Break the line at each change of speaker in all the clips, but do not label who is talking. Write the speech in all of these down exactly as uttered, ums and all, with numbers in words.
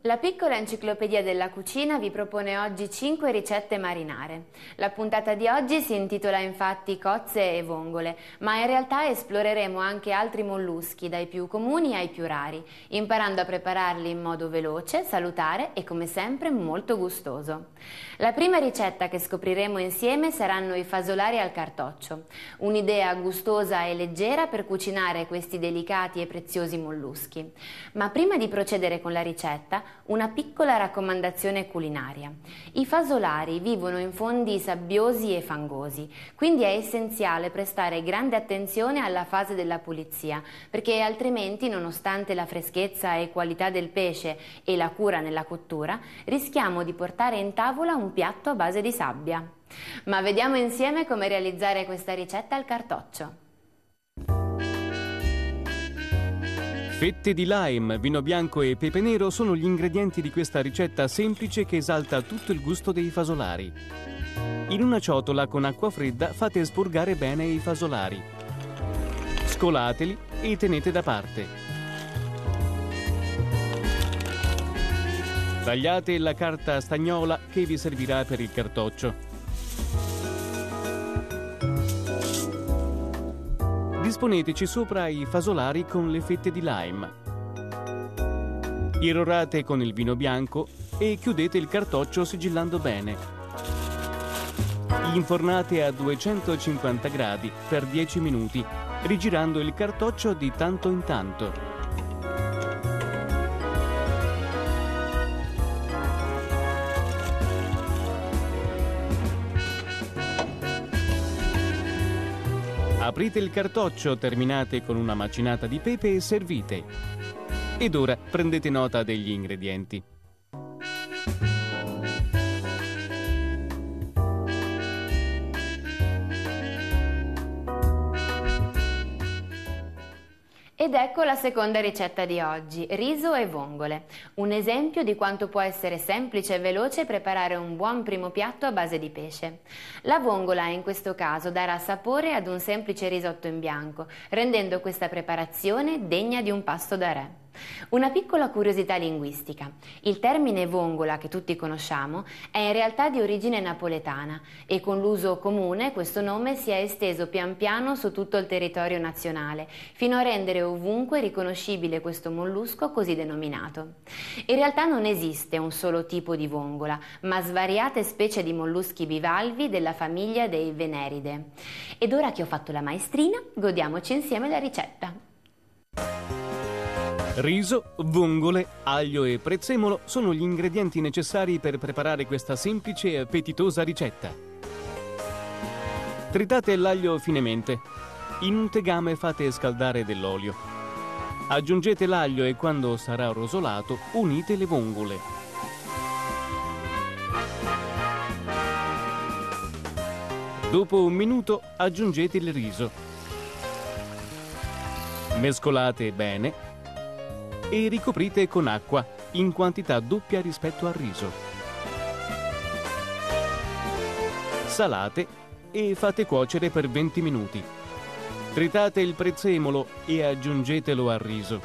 La piccola enciclopedia della cucina vi propone oggi cinque ricette marinare. La puntata di oggi si intitola infatti Cozze e vongole, ma in realtà esploreremo anche altri molluschi, dai più comuni ai più rari, imparando a prepararli in modo veloce, salutare e come sempre molto gustoso. La prima ricetta che scopriremo insieme saranno i fasolari al cartoccio, un'idea gustosa e leggera per cucinare questi delicati e preziosi molluschi. Ma prima di procedere con la ricetta, una piccola raccomandazione culinaria. I fasolari vivono in fondi sabbiosi e fangosi, quindi è essenziale prestare grande attenzione alla fase della pulizia, perché altrimenti, nonostante la freschezza e qualità del pesce e la cura nella cottura, rischiamo di portare in tavola un piatto a base di sabbia. Ma vediamo insieme come realizzare questa ricetta al cartoccio.
Fette di lime, vino bianco e pepe nero sono gli ingredienti di questa ricetta semplice che esalta tutto il gusto dei fasolari. In una ciotola con acqua fredda fate spurgare bene i fasolari. Scolateli e tenete da parte. Tagliate la carta stagnola che vi servirà per il cartoccio. Disponeteci sopra i fasolari con le fette di lime. Irrorate con il vino bianco e chiudete il cartoccio sigillando bene. Infornate a duecentocinquanta gradi per dieci minuti, rigirando il cartoccio di tanto in tanto. Aprite il cartoccio, terminate con una macinata di pepe e servite. Ed ora prendete nota degli ingredienti.
Ed ecco la seconda ricetta di oggi, riso e vongole, un esempio di quanto può essere semplice e veloce preparare un buon primo piatto a base di pesce. La vongola in questo caso darà sapore ad un semplice risotto in bianco, rendendo questa preparazione degna di un pasto da re. Una piccola curiosità linguistica. Il termine vongola, che tutti conosciamo, è in realtà di origine napoletana e con l'uso comune questo nome si è esteso pian piano su tutto il territorio nazionale, fino a rendere ovunque riconoscibile questo mollusco così denominato. In realtà non esiste un solo tipo di vongola, ma svariate specie di molluschi bivalvi della famiglia dei Veneride. Ed ora che ho fatto la maestrina, godiamoci insieme la ricetta.
Riso, vongole, aglio e prezzemolo sono gli ingredienti necessari per preparare questa semplice e appetitosa ricetta. Tritate l'aglio finemente. In un tegame fate scaldare dell'olio. Aggiungete l'aglio e quando sarà rosolato unite le vongole. Dopo un minuto aggiungete il riso. Mescolate bene e ricoprite con acqua in quantità doppia rispetto al riso. Salate e fate cuocere per venti minuti. Tritate il prezzemolo e aggiungetelo al riso.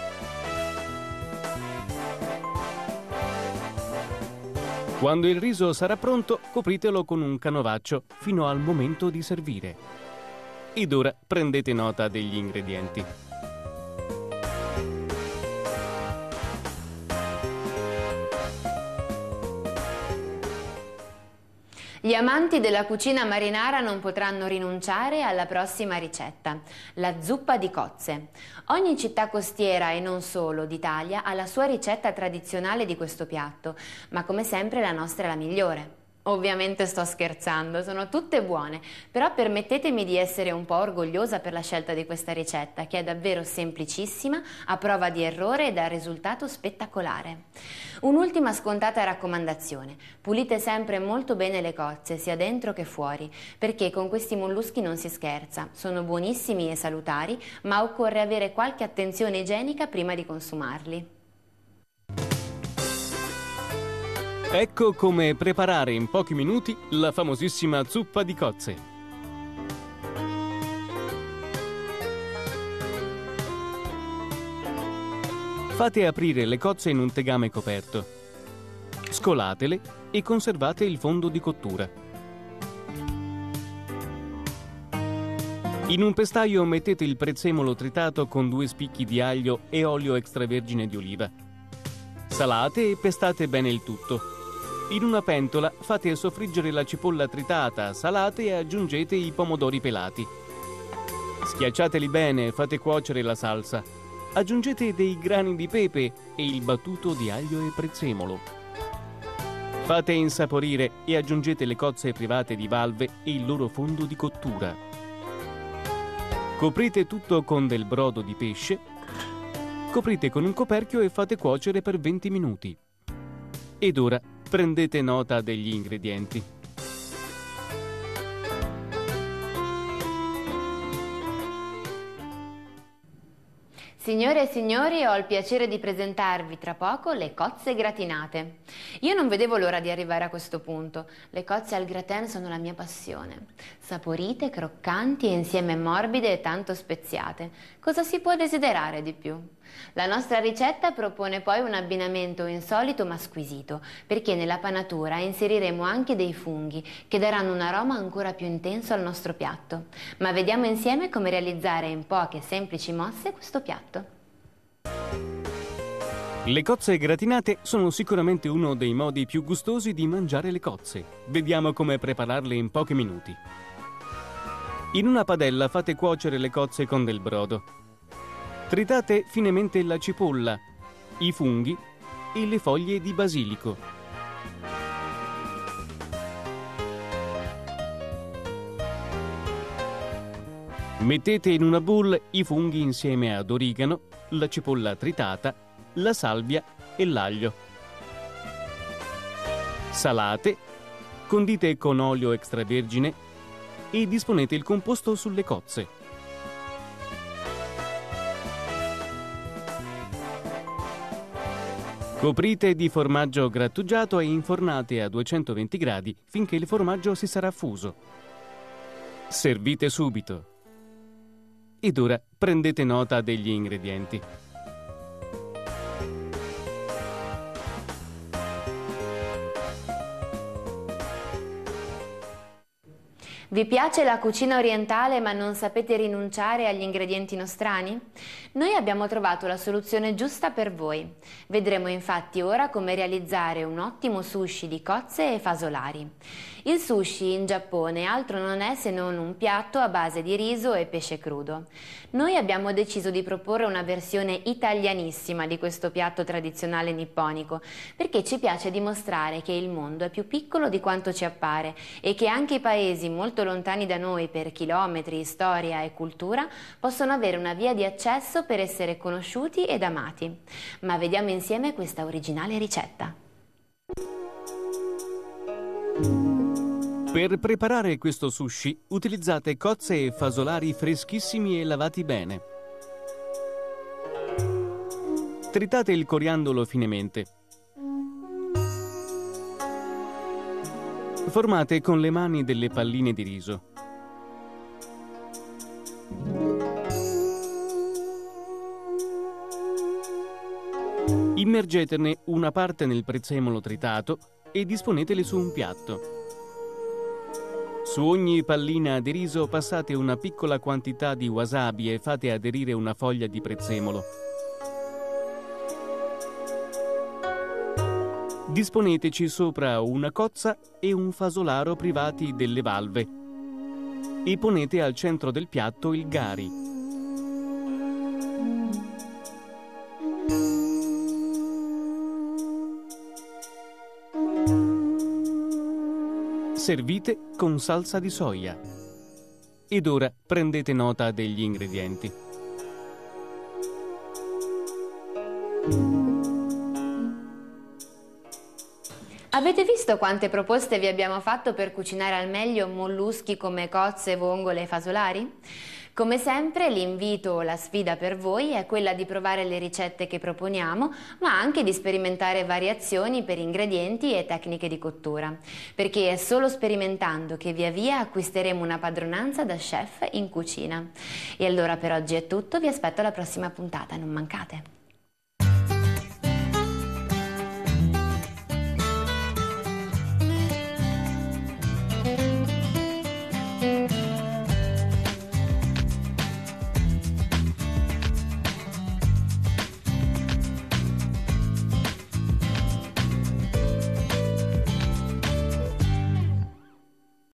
Quando il riso sarà pronto, copritelo con un canovaccio fino al momento di servire. Ed ora prendete nota degli ingredienti.
Gli amanti della cucina marinara non potranno rinunciare alla prossima ricetta, la zuppa di cozze. Ogni città costiera e non solo d'Italia ha la sua ricetta tradizionale di questo piatto, ma come sempre la nostra è la migliore. Ovviamente sto scherzando, sono tutte buone, però permettetemi di essere un po' orgogliosa per la scelta di questa ricetta, che è davvero semplicissima, a prova di errore e dà risultato spettacolare. Un'ultima scontata raccomandazione: pulite sempre molto bene le cozze, sia dentro che fuori, perché con questi molluschi non si scherza, sono buonissimi e salutari, ma occorre avere qualche attenzione igienica prima di consumarli.
Ecco come preparare in pochi minuti la famosissima zuppa di cozze. Fate aprire le cozze in un tegame coperto. Scolatele e conservate il fondo di cottura. In un pestaio mettete il prezzemolo tritato con due spicchi di aglio e olio extravergine di oliva. Salate e pestate bene il tutto. In una pentola fate soffriggere la cipolla tritata, salate e aggiungete i pomodori pelati. Schiacciateli bene, fate cuocere la salsa. Aggiungete dei grani di pepe e il battuto di aglio e prezzemolo. Fate insaporire e aggiungete le cozze private di valve e il loro fondo di cottura. Coprite tutto con del brodo di pesce. Coprite con un coperchio e fate cuocere per venti minuti. Ed ora prendete nota degli ingredienti.
Signore e signori, ho il piacere di presentarvi tra poco le cozze gratinate. Io non vedevo l'ora di arrivare a questo punto. Le cozze al gratin sono la mia passione. Saporite, croccanti e insieme morbide e tanto speziate. Cosa si può desiderare di più? La nostra ricetta propone poi un abbinamento insolito ma squisito, perché nella panatura inseriremo anche dei funghi che daranno un aroma ancora più intenso al nostro piatto. Ma vediamo insieme come realizzare in poche semplici mosse questo piatto.
Le cozze gratinate sono sicuramente uno dei modi più gustosi di mangiare le cozze. Vediamo come prepararle in pochi minuti. In una padella fate cuocere le cozze con del brodo. Tritate finemente la cipolla, i funghi e le foglie di basilico. Mettete in una bowl i funghi insieme ad origano, la cipolla tritata, la salvia e l'aglio. Salate, condite con olio extravergine e disponete il composto sulle cozze. Coprite di formaggio grattugiato e infornate a duecentoventi gradi finché il formaggio si sarà fuso. Servite subito. Ed ora prendete nota degli ingredienti.
Vi piace la cucina orientale ma non sapete rinunciare agli ingredienti nostrani? Noi abbiamo trovato la soluzione giusta per voi. Vedremo infatti ora come realizzare un ottimo sushi di cozze e fasolari. Il sushi in Giappone altro non è se non un piatto a base di riso e pesce crudo. Noi abbiamo deciso di proporre una versione italianissima di questo piatto tradizionale nipponico, perché ci piace dimostrare che il mondo è più piccolo di quanto ci appare e che anche i paesi molto lontani da noi per chilometri, storia e cultura possono avere una via di accesso per essere conosciuti ed amati. Ma vediamo insieme questa originale ricetta.
Per preparare questo sushi utilizzate cozze e fasolari freschissimi e lavati bene. Tritate il coriandolo finemente. Formate con le mani delle palline di riso. Immergetene una parte nel prezzemolo tritato e disponetele su un piatto. Su ogni pallina di riso passate una piccola quantità di wasabi e fate aderire una foglia di prezzemolo. Disponeteci sopra una cozza e un fasolaro privati delle valve e ponete al centro del piatto il gari. Servite con salsa di soia. Ed ora prendete nota degli ingredienti.
Avete visto quante proposte vi abbiamo fatto per cucinare al meglio molluschi come cozze, vongole e fasolari? Come sempre l'invito o la sfida per voi è quella di provare le ricette che proponiamo, ma anche di sperimentare variazioni per ingredienti e tecniche di cottura, perché è solo sperimentando che via via acquisteremo una padronanza da chef in cucina. E allora per oggi è tutto, vi aspetto alla prossima puntata, non mancate!